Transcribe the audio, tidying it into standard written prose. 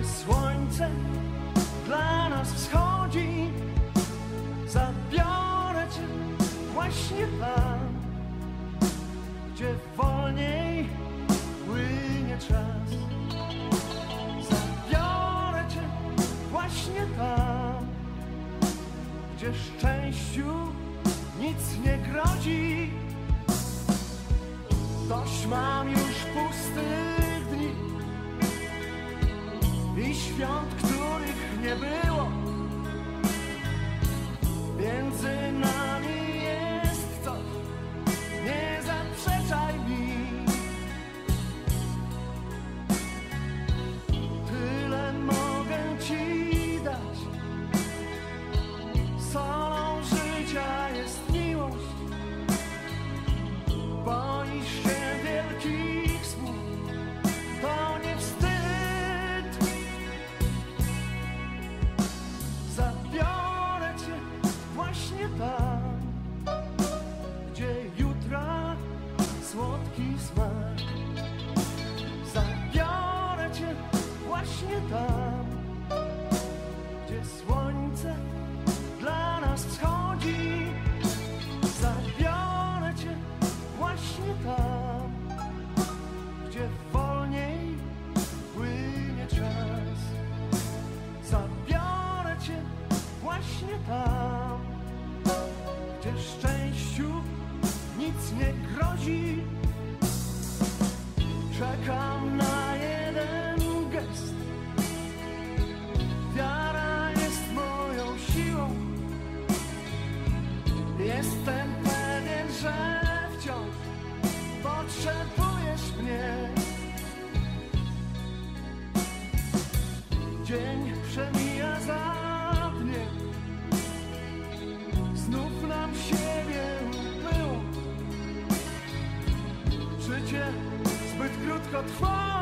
gdzie słońce dla nas wschodzi. Zabiorę cię właśnie tam, gdzie wolniej płynie czas. Zabiorę cię właśnie tam, gdzie szczęściu nic nie grozi. Dość mam już pustych dni i świąt, których nie było. Między nami jest coś, nie zaprzeczaj mi. Tyle mogę ci dać. Solą życia jest miłość. Boisz się wielkich słów, to nie wstyd. Zabiorę cię właśnie tam, gdzie jutra słodki smak. Zabiorę cię właśnie tam, gdzie słońce dla nas wschodzi. Zabiorę cię właśnie tam, gdzie wolniej płynie czas. Zabiorę cię właśnie tam, gdzie szczęściu nic nie grozi. Czekam na jeden gest. Wiara jest moją siłą. Jestem pewien, że wciąż potrzebujesz mnie. Dzień przemija za dniem, znów nam siebie było. Życie zbyt krótko trwa.